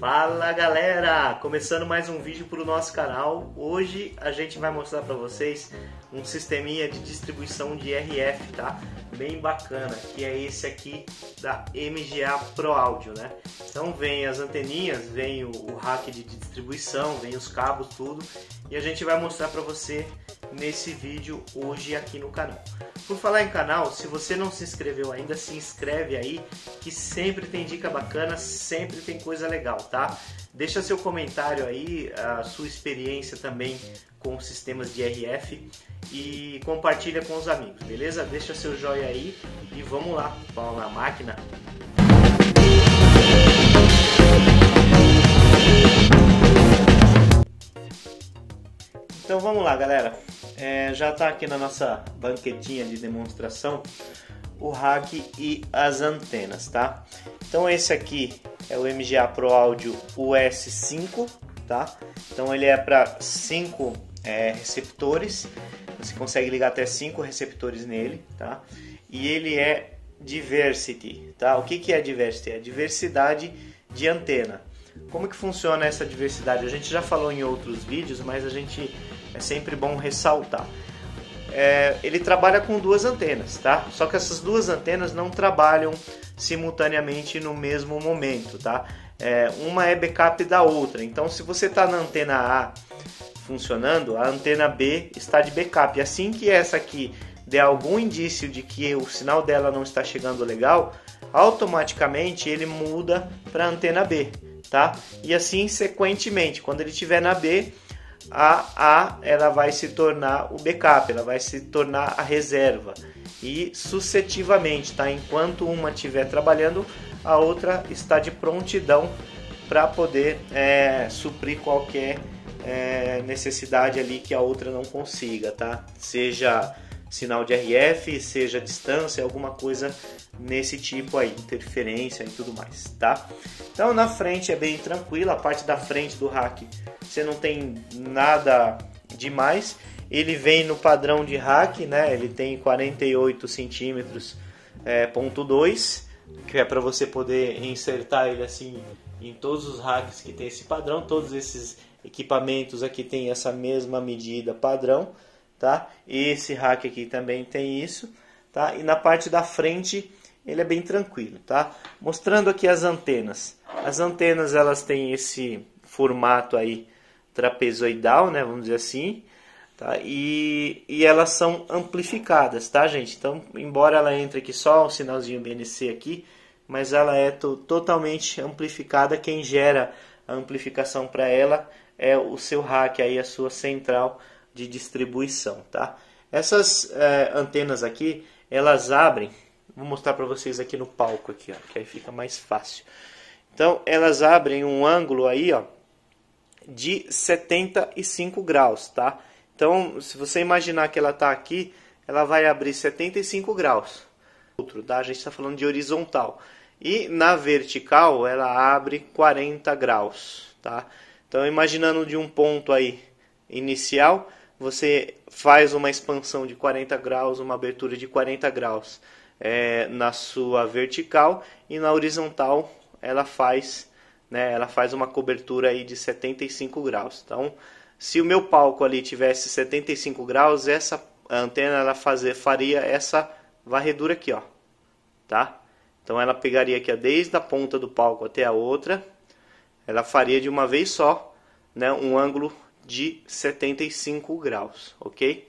Fala galera, começando mais um vídeo para o nosso canal. Hoje a gente vai mostrar para vocês um sisteminha de distribuição de RF, tá? Bem bacana, que é esse aqui da MGA Pro Audio, né? Então vem as anteninhas, vem o rack de distribuição, vem os cabos, tudo, e a gente vai mostrar para você nesse vídeo hoje aqui no canal. Por falar em canal, se você não se inscreveu ainda, se inscreve aí, que sempre tem dica bacana, sempre tem coisa legal, tá? Deixa seu comentário aí, a sua experiência também com sistemas de RF e compartilha com os amigos, beleza? Deixa seu joinha aí e vamos lá, pau na máquina. Então vamos lá, galera. Já está aqui na nossa banquetinha de demonstração o rack e as antenas, tá? Então esse aqui é o MGA Pro Audio US5, tá? Então ele é para 5 receptores, você consegue ligar até 5 receptores nele, tá? E ele é Diversity, tá? O que é Diversity? É diversidade de antena. Como que funciona essa diversidade? A gente já falou em outros vídeos, mas é sempre bom ressaltar. Ele trabalha com duas antenas, tá? Só que essas duas antenas não trabalham simultaneamente no mesmo momento, tá? Uma é backup da outra. Então, se você está na antena A funcionando, a antena B está de backup. Assim que essa aqui der algum indício de que o sinal dela não está chegando legal, automaticamente ele muda para a antena B, tá? E assim sequentemente, quando ele estiver na B, a ela vai se tornar o backup, ela vai se tornar a reserva e sucessivamente, tá? Enquanto uma estiver trabalhando, a outra está de prontidão para poder suprir qualquer necessidade ali que a outra não consiga, tá? Seja sinal de RF, seja distância, alguma coisa nesse tipo aí, interferência e tudo mais, tá? Então na frente é bem tranquilo, a parte da frente do rack você não tem nada demais. Ele vem no padrão de rack, né? Ele tem 48 centímetros, ponto 2, que é para você poder insertar ele assim em todos os racks que tem esse padrão. Todos esses equipamentos aqui tem essa mesma medida padrão, tá? Esse rack aqui também tem isso, tá? E na parte da frente ele é bem tranquilo, tá? Mostrando aqui as antenas. As antenas elas têm esse formato aí trapezoidal, né? Vamos dizer assim, tá? E elas são amplificadas, tá, gente? Então, embora ela entre aqui só um sinalzinho BNC aqui, mas ela é totalmente amplificada. Quem gera a amplificação para ela é o seu rack aí, a sua central de distribuição, tá? Essas antenas aqui, elas abrem. Vou mostrar para vocês aqui no palco aqui, ó, que aí fica mais fácil. Então, elas abrem um ângulo aí, ó, de 75 graus, tá? Então, se você imaginar que ela está aqui, ela vai abrir 75 graus. Tá? A gente está falando de horizontal. E na vertical, ela abre 40 graus, tá? Então, imaginando de um ponto aí inicial, você faz uma expansão de 40 graus, uma abertura de 40 graus na sua vertical, e na horizontal ela faz uma cobertura aí de 75 graus. Então, se o meu palco ali tivesse 75 graus, essa antena ela faria essa varredura aqui, ó, tá? Então ela pegaria aqui, ó, desde a ponta do palco até a outra, ela faria de uma vez só, né, um ângulo de 75 graus, ok?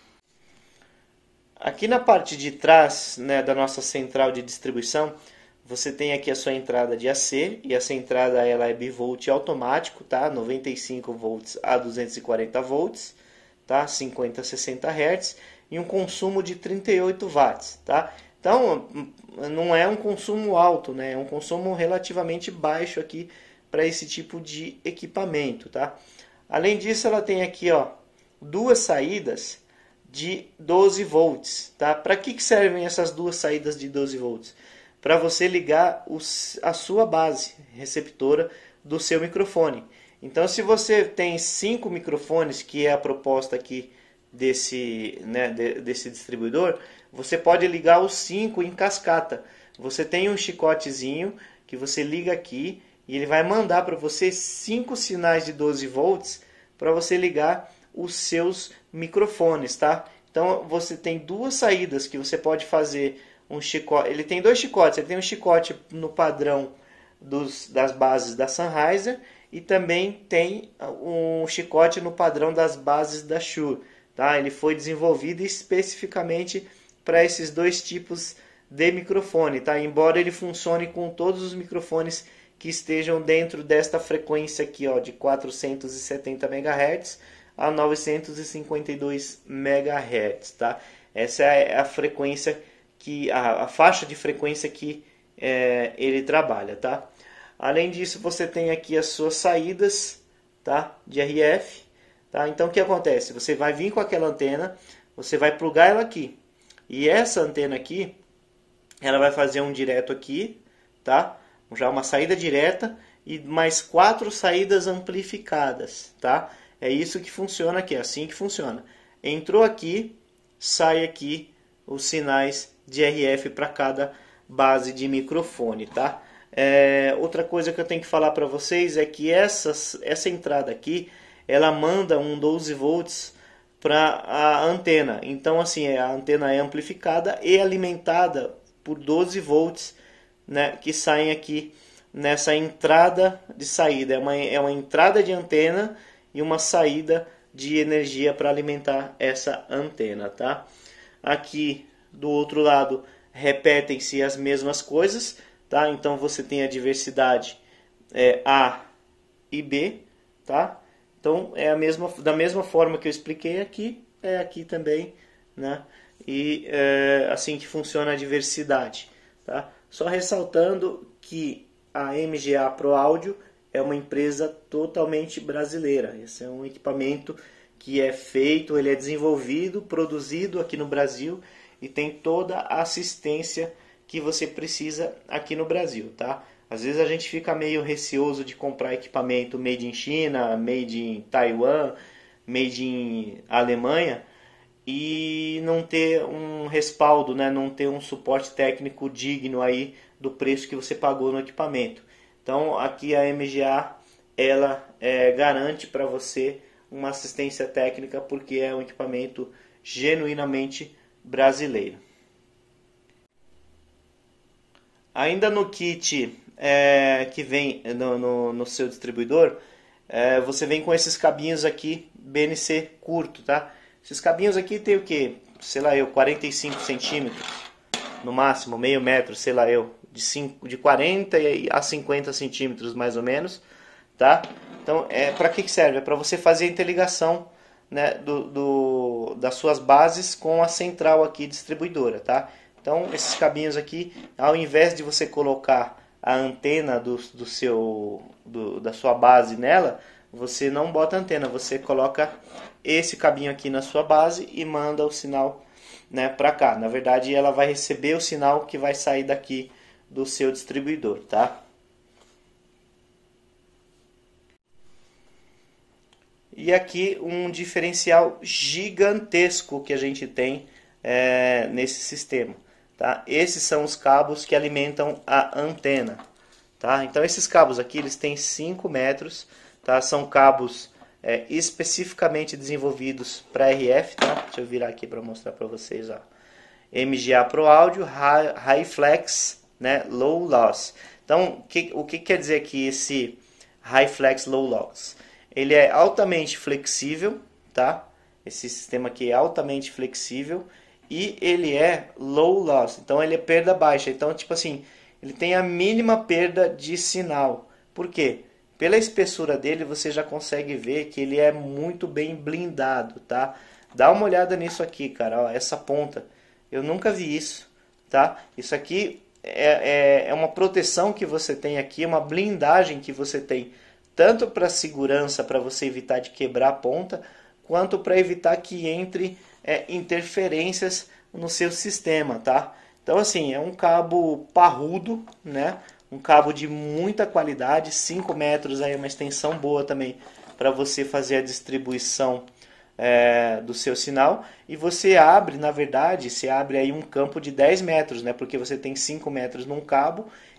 Aqui na parte de trás, né, da nossa central de distribuição, você tem aqui a sua entrada de AC, e essa entrada ela é bivolt automático, tá? 95 volts a 240 volts, tá? 50 a 60 Hz, e um consumo de 38 watts, tá? Então, não é um consumo alto, né? É um consumo relativamente baixo aqui para esse tipo de equipamento, tá? Além disso, ela tem aqui, ó, duas saídas de 12 volts, tá? Para que servem essas duas saídas de 12 volts? Para você ligar a sua base receptora do seu microfone. Então, se você tem 5 microfones, que é a proposta aqui desse distribuidor, você pode ligar os 5 em cascata. Você tem um chicotezinho que você liga aqui e ele vai mandar para você 5 sinais de 12 volts para você ligar os seus microfones, tá? Então você tem duas saídas que você pode fazer um chicote. Ele tem dois chicotes, ele tem um chicote no padrão das bases da Sennheiser e também tem um chicote no padrão das bases da Shure, tá? Ele foi desenvolvido especificamente para esses dois tipos de microfone, tá? Embora ele funcione com todos os microfones que estejam dentro desta frequência aqui, ó, de 470 MHz a 952 MHz, tá? Essa é a frequência que a faixa de frequência que ele trabalha, tá? Além disso, você tem aqui as suas saídas, tá? De RF, tá? Então o que acontece? Você vai vir com aquela antena, você vai plugar ela aqui. E essa antena aqui, ela vai fazer um direto aqui, tá? Já uma saída direta e mais 4 saídas amplificadas, tá? É isso que funciona aqui, é assim que funciona. Entrou aqui, sai aqui os sinais de RF para cada base de microfone, tá? Outra coisa que eu tenho que falar para vocês é que essa entrada aqui, ela manda um 12 volts para a antena. Então assim, a antena é amplificada e alimentada por 12 volts, né, que saem aqui nessa entrada de saída. É uma entrada de antena e uma saída de energia para alimentar essa antena, tá? Aqui do outro lado repetem-se as mesmas coisas, tá? Então você tem a diversidade A e B, tá? Então é da mesma forma que eu expliquei aqui, é aqui também, né? E assim que funciona a diversidade, tá? Só ressaltando que a MGA Pro Audio é uma empresa totalmente brasileira. Esse é um equipamento que é feito, ele é desenvolvido, produzido aqui no Brasil e tem toda a assistência que você precisa aqui no Brasil, tá? Às vezes a gente fica meio receoso de comprar equipamento made in China, made in Taiwan, made in Alemanha e não ter um respaldo, né? Não ter um suporte técnico digno aí do preço que você pagou no equipamento. Então aqui a MGA ela garante para você uma assistência técnica porque é um equipamento genuinamente brasileiro. Ainda no kit que vem no seu distribuidor, você vem com esses cabinhos aqui BNC curto, tá? Esses cabinhos aqui tem o que? Sei lá eu, 45 centímetros no máximo, meio metro, sei lá eu, de 40 a 50 centímetros mais ou menos, tá? Então, para que serve? É para você fazer a interligação, né, das suas bases com a central aqui distribuidora, tá? Então, esses cabinhos aqui, ao invés de você colocar a antena da sua base nela, você não bota a antena, você coloca esse cabinho aqui na sua base e manda o sinal, né, para cá. Na verdade, ela vai receber o sinal que vai sair daqui do seu distribuidor, tá? E aqui um diferencial gigantesco que a gente tem nesse sistema, tá? Esses são os cabos que alimentam a antena, tá? Então esses cabos aqui eles têm 5 metros, tá? São cabos especificamente desenvolvidos para RF, tá? Deixa eu virar aqui para mostrar para vocês, ó. MGA Pro Audio High Flex, né? Low Loss. Então o que quer dizer aqui esse High Flex Low Loss? Ele é altamente flexível, tá? Esse sistema aqui é altamente flexível e ele é low loss, então ele é perda baixa. Então, tipo assim, ele tem a mínima perda de sinal. Por quê? Pela espessura dele, você já consegue ver que ele é muito bem blindado, tá? Dá uma olhada nisso aqui, cara, ó, essa ponta. Eu nunca vi isso, tá? Isso aqui é uma proteção que você tem aqui, uma blindagem que você tem tanto para segurança, para você evitar de quebrar a ponta, quanto para evitar que entre interferências no seu sistema, tá? Então assim, é um cabo parrudo, né? Um cabo de muita qualidade, 5 metros aí, uma extensão boa também para você fazer a distribuição do seu sinal. E você abre, na verdade, você abre aí um campo de 10 metros, né? Porque você tem 5 metros num cabo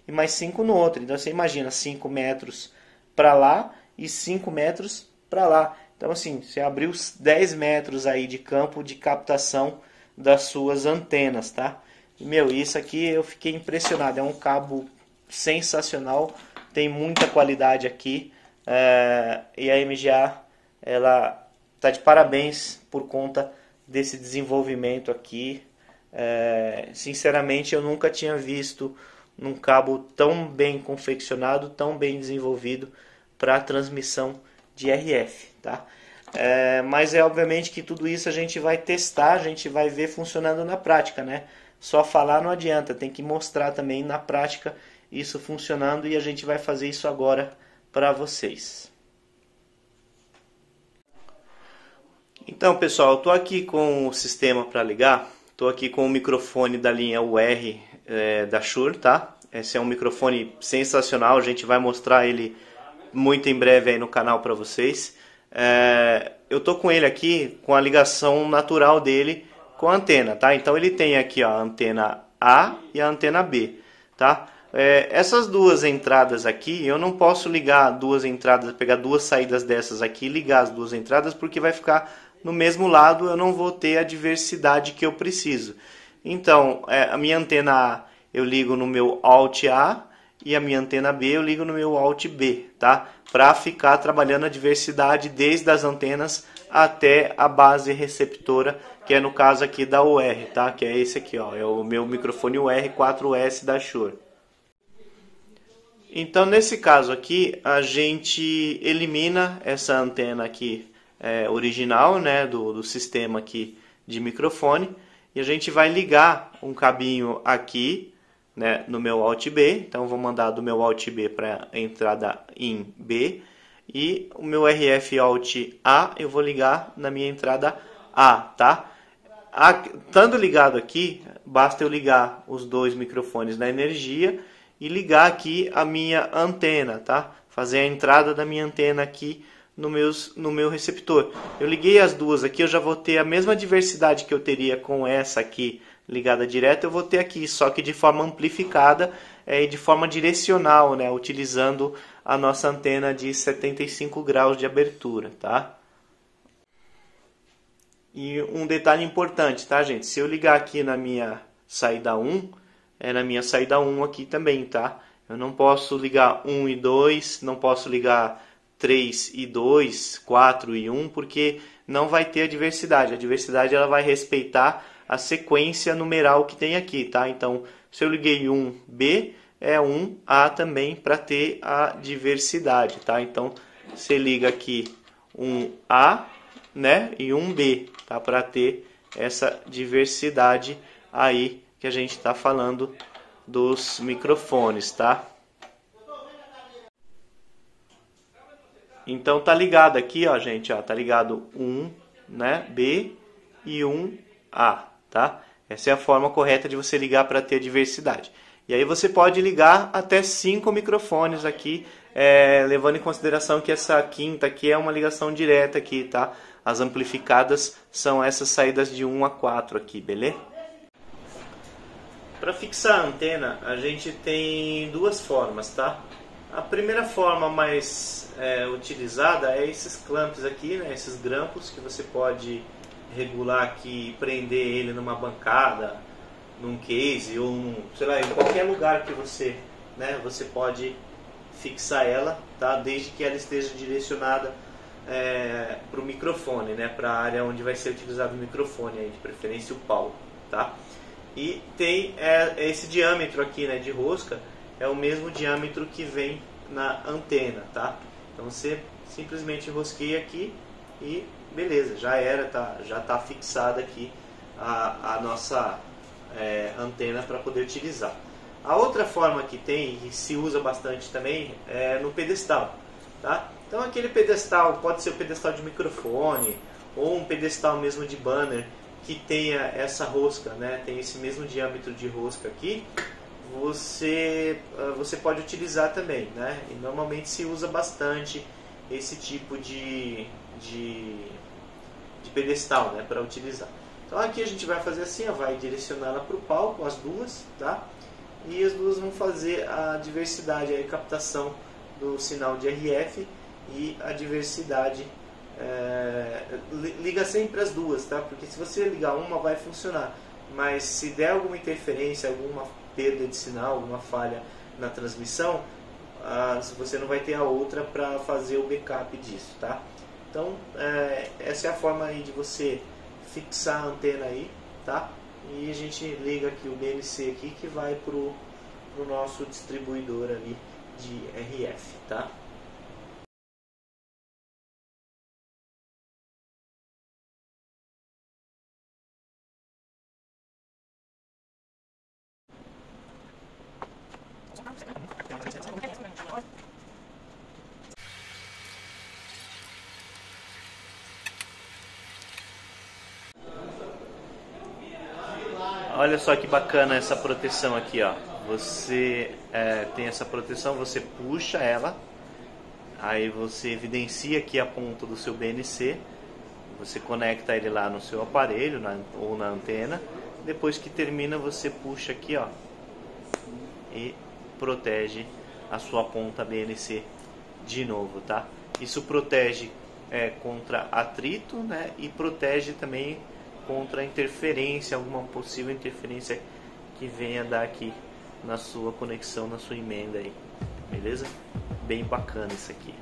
e mais 5 no outro. Então você imagina 5 metros para lá e 5 metros para lá. Então assim, você abriu 10 metros aí de campo de captação das suas antenas, tá? E, meu, isso aqui eu fiquei impressionado, é um cabo sensacional, tem muita qualidade aqui, e a MGA, ela tá de parabéns por conta desse desenvolvimento aqui. Sinceramente, eu nunca tinha visto um cabo tão bem confeccionado, tão bem desenvolvido para transmissão de RF, tá? Mas obviamente que tudo isso a gente vai testar, a gente vai ver funcionando na prática, né? Só falar não adianta, tem que mostrar também na prática isso funcionando, e a gente vai fazer isso agora para vocês. Então, pessoal, eu estou aqui com o sistema para ligar, estou aqui com o microfone da linha UR da Shure, tá? Esse é um microfone sensacional, a gente vai mostrar ele muito em breve aí no canal para vocês. Eu tô com ele aqui com a ligação natural dele com a antena, tá? Então ele tem aqui, ó, a antena A e a antena B, tá? Essas duas entradas aqui, eu não posso ligar duas entradas, pegar duas saídas dessas aqui e ligar as duas entradas, porque vai ficar no mesmo lado, eu não vou ter a diversidade que eu preciso. Então, a minha antena A eu ligo no meu Alt A, e a minha antena B eu ligo no meu Alt B, tá? Para ficar trabalhando a diversidade desde as antenas até a base receptora, que é no caso aqui da UR, tá? Que é esse aqui, ó, é o meu microfone UR4S da Shure. Então, nesse caso aqui, a gente elimina essa antena aqui original, né, do sistema aqui de microfone, e a gente vai ligar um cabinho aqui, né, no meu Alt B. Então vou mandar do meu Alt B para a entrada IN B, e o meu RF Alt A eu vou ligar na minha entrada A, tá? Estando ligado aqui, basta eu ligar os dois microfones na energia e ligar aqui a minha antena, tá? Fazer a entrada da minha antena aqui no meu receptor. Eu liguei as duas aqui, eu já vou ter a mesma diversidade que eu teria com essa aqui ligada direto, eu vou ter aqui, só que de forma amplificada e de forma direcional, né, utilizando a nossa antena de 75 graus de abertura, tá? E um detalhe importante, tá, gente? Se eu ligar aqui na minha saída 1, é na minha saída 1 aqui também, tá? Eu não posso ligar 1 e 2, não posso ligar 3 e 2, 4 e 1, porque não vai ter a diversidade. A diversidade ela vai respeitar a sequência numeral que tem aqui, tá? Então, se eu liguei 1B, é 1A também para ter a diversidade, tá? Então, você liga aqui 1A, né, e 1B, tá? Para ter essa diversidade aí que a gente está falando dos microfones, tá? Então tá ligado aqui, ó, gente, ó, tá ligado 1, né, B e 1A, tá? Essa é a forma correta de você ligar para ter diversidade. E aí você pode ligar até 5 microfones aqui, levando em consideração que essa quinta aqui é uma ligação direta aqui, tá? As amplificadas são essas saídas de 1 a 4 aqui, beleza? Para fixar a antena, a gente tem duas formas, tá? A primeira forma mais utilizada é esses clamps aqui, né? Esses grampos que você pode regular aqui e prender ele numa bancada, num case ou sei lá, em qualquer lugar que você, né, você pode fixar ela, tá? Desde que ela esteja direcionada para o microfone, né? Para a área onde vai ser utilizado o microfone, aí, de preferência o palco, tá? E tem esse diâmetro aqui, né, de rosca, é o mesmo diâmetro que vem na antena, tá? Então você simplesmente rosqueia aqui e beleza, já era, tá? Já está fixada aqui a nossa antena para poder utilizar. A outra forma que tem e se usa bastante também é no pedestal, tá? Então aquele pedestal pode ser o pedestal de microfone ou um pedestal mesmo de banner que tenha essa rosca, né? Tem esse mesmo diâmetro de rosca aqui. Você pode utilizar também, né? E normalmente se usa bastante esse tipo de pedestal, né, para utilizar. Então aqui a gente vai fazer assim, ó, vai direcionar ela para o palco, as duas, tá? e as duas vão fazer a diversidade, a captação do sinal de RF e a diversidade. Liga sempre as duas, tá? Porque se você ligar uma vai funcionar, mas se der alguma interferência, alguma perda de sinal, alguma falha na transmissão, você não vai ter a outra para fazer o backup disso, tá? Então essa é a forma aí de você fixar a antena aí, tá? E a gente liga aqui o BNC aqui que vai pro nosso distribuidor ali de RF, tá? Olha só que bacana essa proteção aqui, ó. Você tem essa proteção, você puxa ela, aí você evidencia aqui a ponta do seu BNC, você conecta ele lá no seu aparelho ou na antena. Depois que termina, você puxa aqui, ó, e protege a sua ponta BNC de novo, tá? Isso protege contra atrito, né? E protege também contra interferência, alguma possível interferência que venha dar aqui na sua conexão, na sua emenda aí, beleza? Bem bacana isso aqui.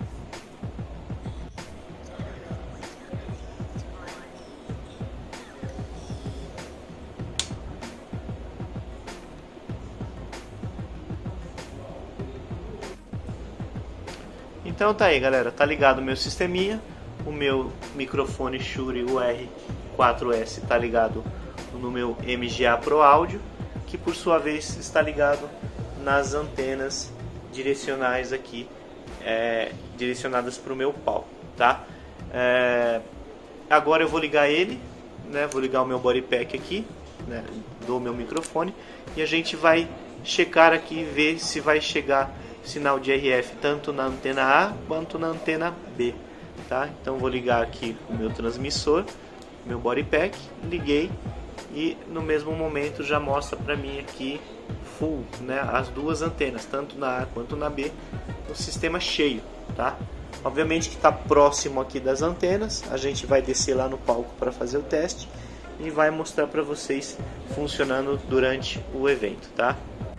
Então tá aí, galera, tá ligado o meu sisteminha, o meu microfone Shure UR4S tá ligado no meu MGA Pro Audio, que por sua vez está ligado nas antenas direcionais aqui, direcionadas para o meu palco, tá? Agora eu vou ligar ele, né? Vou ligar o meu body pack aqui, né? Do meu microfone, e a gente vai checar aqui, ver se vai chegar sinal de RF tanto na antena A quanto na antena B, tá? Então vou ligar aqui o meu transmissor, meu body pack, liguei e no mesmo momento já mostra para mim aqui full, né, as duas antenas, tanto na A quanto na B, o sistema cheio, tá? Obviamente que está próximo aqui das antenas, a gente vai descer lá no palco para fazer o teste e vai mostrar para vocês funcionando durante o evento, tá?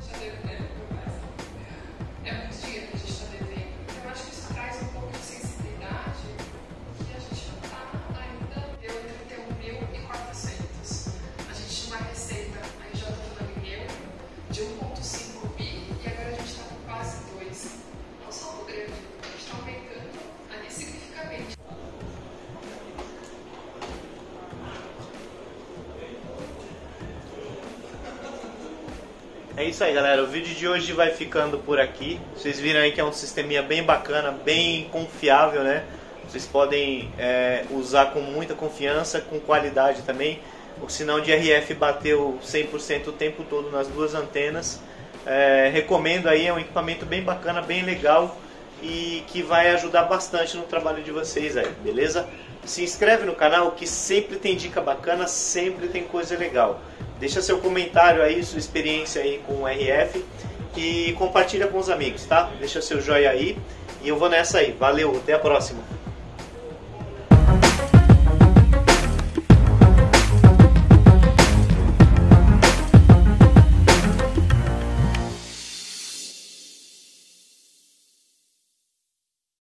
É isso aí, galera, o vídeo de hoje vai ficando por aqui. Vocês viram aí que é um sisteminha bem bacana, bem confiável, né? Vocês podem usar com muita confiança, com qualidade também. O sinal de RF bateu 100% o tempo todo nas duas antenas. Recomendo aí, é um equipamento bem bacana, bem legal e que vai ajudar bastante no trabalho de vocês aí, beleza? Se inscreve no canal que sempre tem dica bacana, sempre tem coisa legal. Deixa seu comentário aí, sua experiência aí com o RF e compartilha com os amigos, tá? Deixa seu joinha aí e eu vou nessa aí. Valeu, até a próxima!